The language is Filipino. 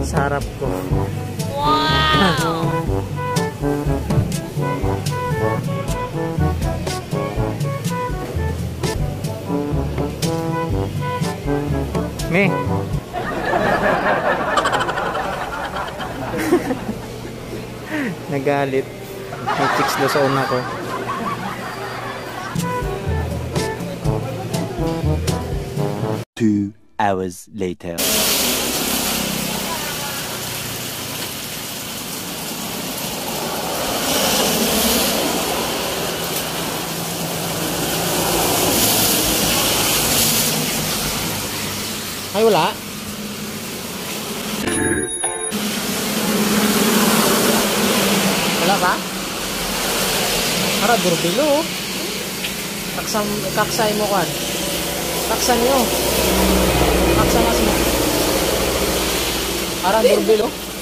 sa harap ko. Wow! Me. Nagalit. May chicks do sa una ko. Two hours later. Ay, wala. Wala ba? Para durbilo. Kaksay mo kan. Kaksan nyo. Kaksan mas mo. Para durbilo.